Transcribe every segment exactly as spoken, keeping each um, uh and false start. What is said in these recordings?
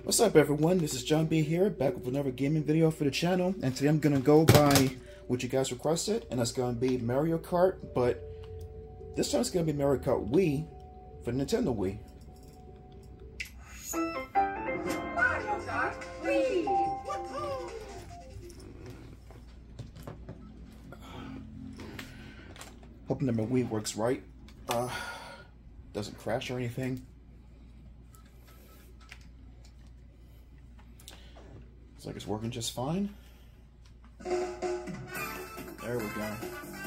What's up everyone, this is John B here, back with another gaming video for the channel, and today I'm gonna go by what you guys requested, and that's gonna be Mario Kart, but this time it's gonna be Mario Kart Wii for the Nintendo Wii. Mario Kart Wii! Hoping that my Wii works right, uh, doesn't crash or anything. Looks like it's working just fine. There we go.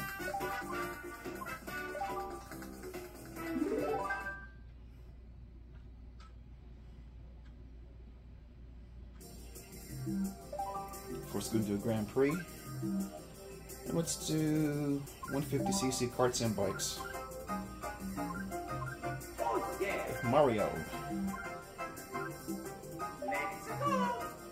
Of course, we're going to do a Grand Prix. And let's do one fifty c c karts and bikes. Oh yeah! With Mario. Let's go!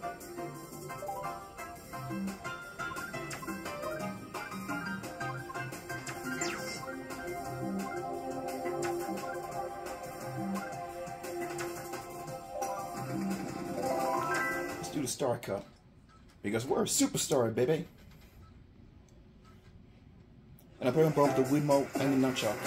Let's do the Star Cup. Because we're a superstar, baby. And I put on both the Wiimote and the nunchuck.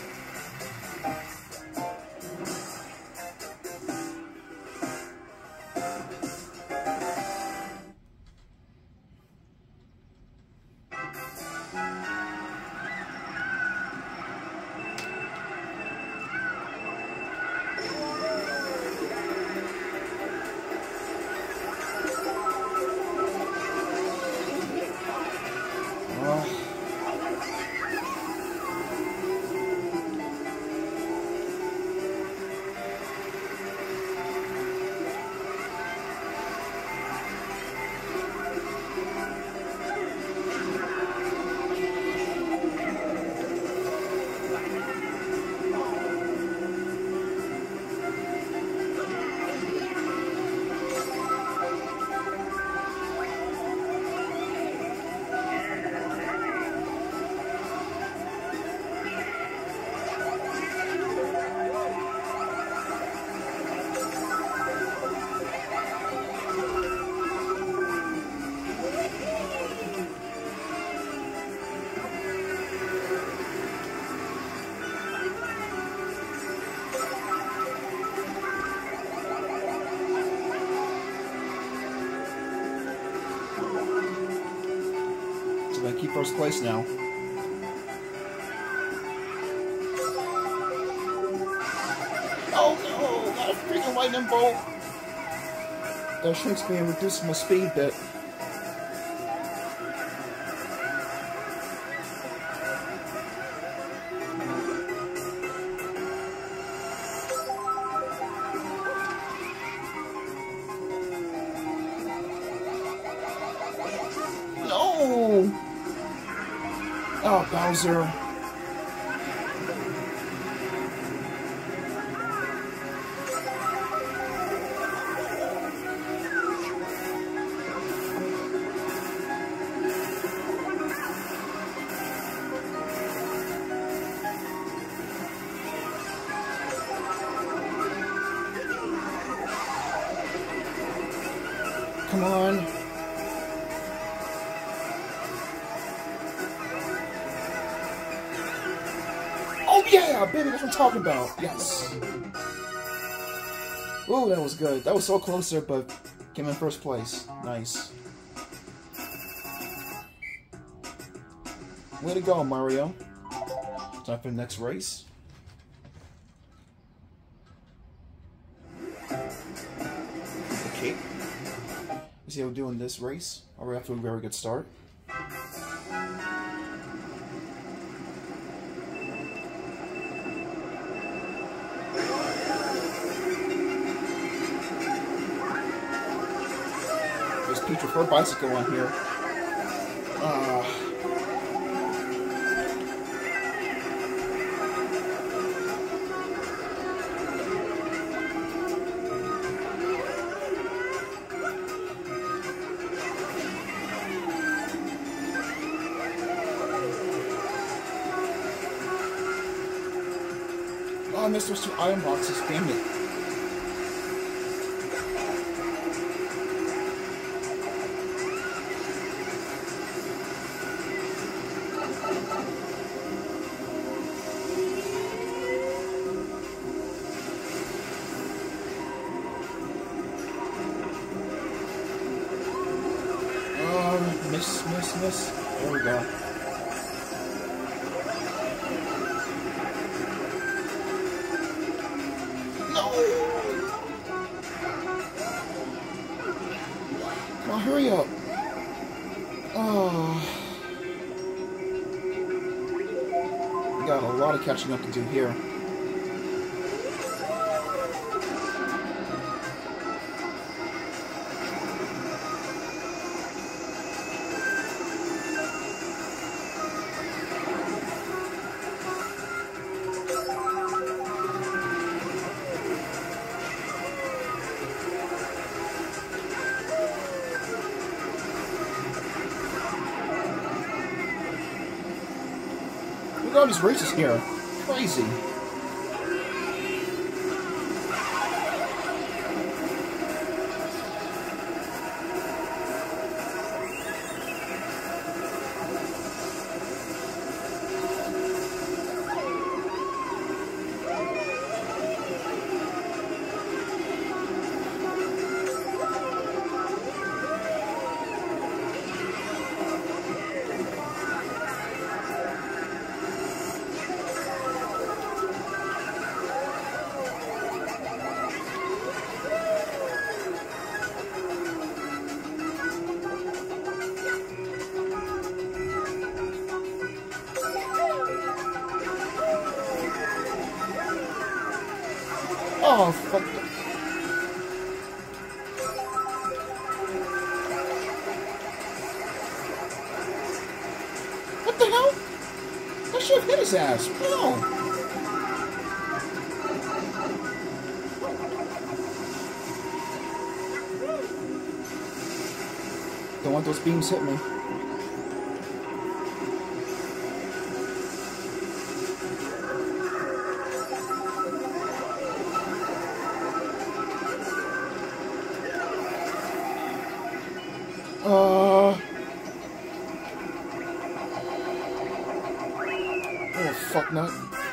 I keep first place now. Oh no! Not a freaking lightning bolt! That shrinks me and reduces my speed bit. No! Oh, Bowser. Come on. Oh yeah, baby, that's what I'm talking about. Yes. Ooh, that was good. That was so close there, but came in first place. Nice. Way to go, Mario. Time for the next race. Okay. Let's see how we're doing this race. Already off to a very good start. There's Peach with her bicycle on here. Uh, oh, I missed those two iron boxes, damn it. Miss, miss, miss. There we go. No! Come on, hurry up. Oh. We got a lot of catching up to do here. Look at all these races here. Crazy. Oh, fuck. What the hell? I should have hit his ass. No. Don't want those beams hit me. Uh. Oh, fuck nut.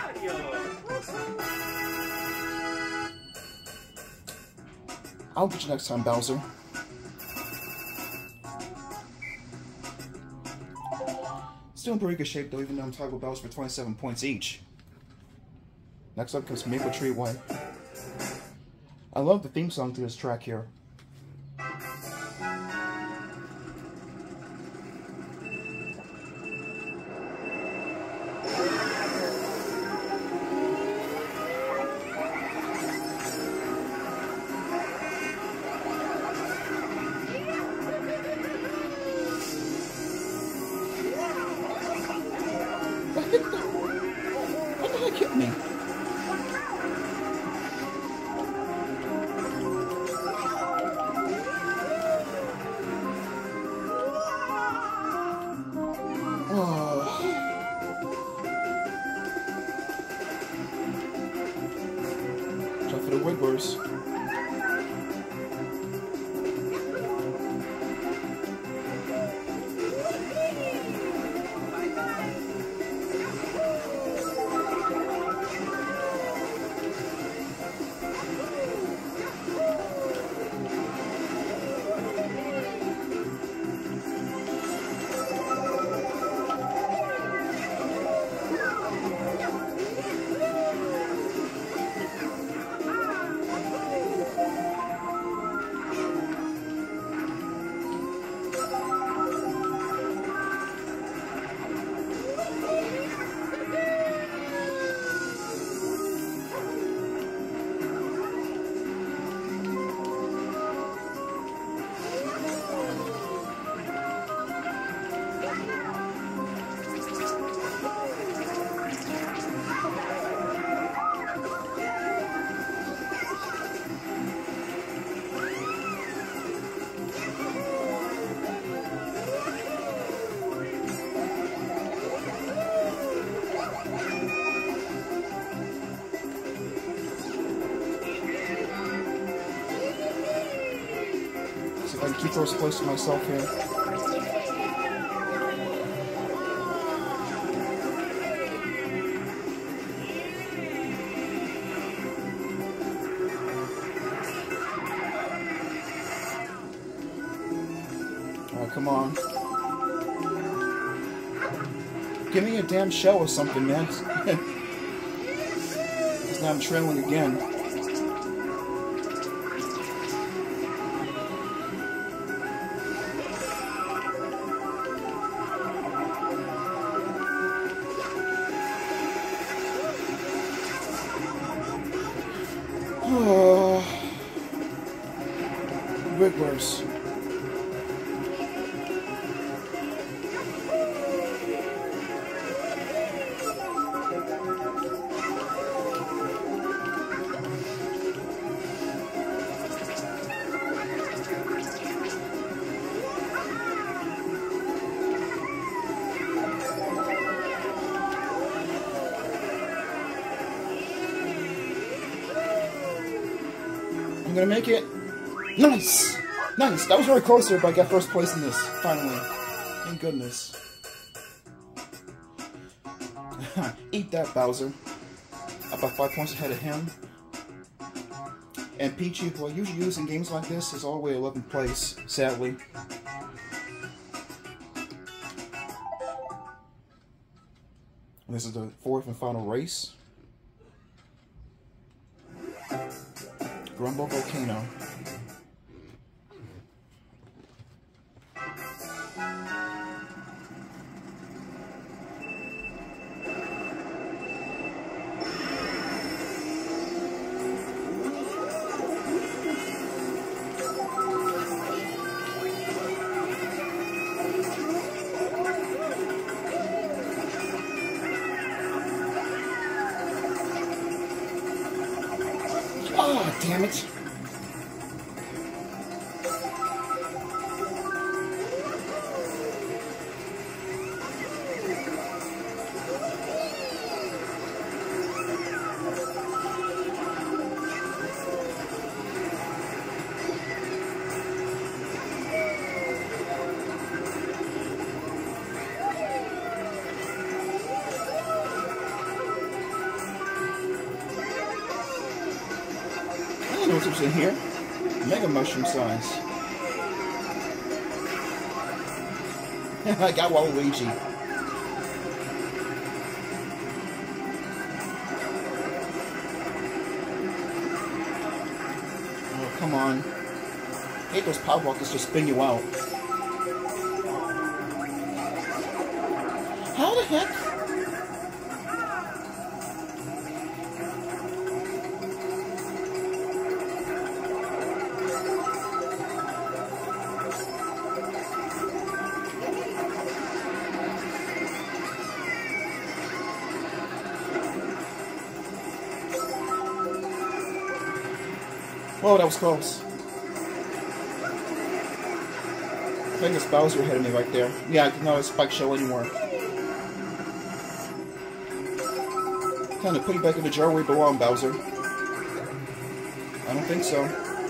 I'll get you next time, Bowser. Still in pretty good shape, though, even though I'm tied with Bowser for twenty-seven points each. Next up comes Maple Tree Way. I love the theme song to this track here. What the heck hit me? Oh. Try for the wigglers. I can keep those close to myself here. Alright, come on. Give me a damn show or something, man. Because now I'm trailing again. Oh, Wigglers. I'm gonna make it. Nice! Nice! That was very close there, but I got first place in this, finally. Thank goodness. Eat that, Bowser. About five points ahead of him. And Peachy, who I usually use in games like this, is all the way eleventh place, sadly. And this is the fourth and final race. Grumble Volcano. Oh, damn it. I don't know what's in here. Mega mushroom size. I got Waluigi. Oh, come on. I hate those power rockets to spin you out. How the heck? Whoa, that was close. I think it's Bowser ahead of me right there. Yeah, no, it's Spike Show anymore. Kind of put you back in the jar where you belong, Bowser. I don't think so.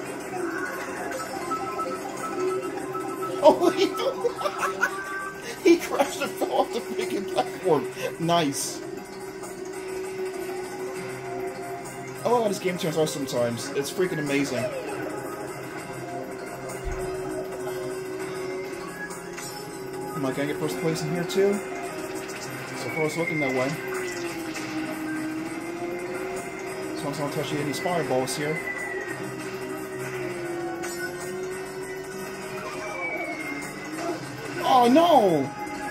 Oh, he, he crashed and fell off the freaking platform. Nice. I love how this game turns out sometimes. It's freaking amazing. Am I gonna get first place in here too? So far it's looking that way. As long as I don't touch any fireballs here. Oh no!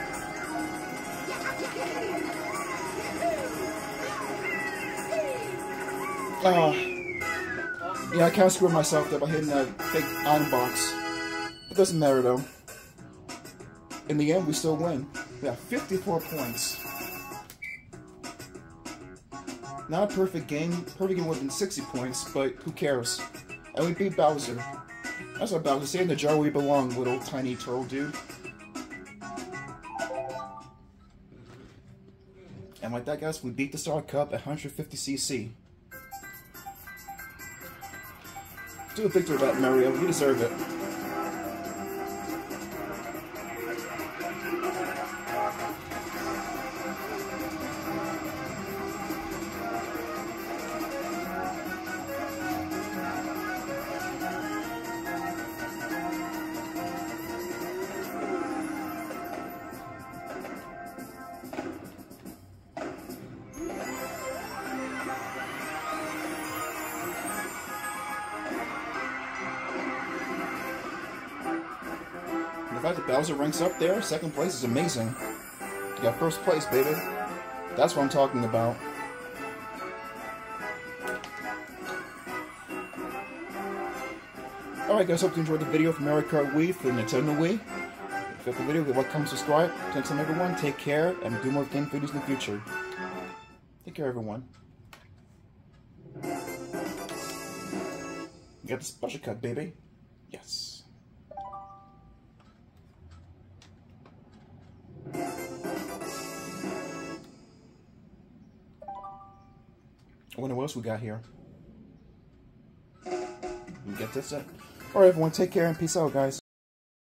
Uh, yeah, I kind of screwed myself there by hitting that big iron box. It doesn't matter though. In the end, we still win. We got fifty-four points. Not a perfect game. Perfect game would have been sixty points, but who cares? And we beat Bowser. That's what Bowser. Stay in the jar where you belong, little tiny turtle dude. And like that, guys, we beat the Star Cup at one hundred fifty C C. Do a victory lap, Mario. You deserve it. In fact, the Bowser ranks up there. Second place is amazing. You got first place, baby. That's what I'm talking about. Alright guys, hope you enjoyed the video from Mario Kart Wii for the Nintendo Wii. If you like the video, give a like, comment, subscribe. Until next time everyone, take care, and do more game videos in the future. Take care everyone. You got the special cut, baby. Yes. I wonder what else we got here. We get this up. Alright everyone, take care and peace out guys.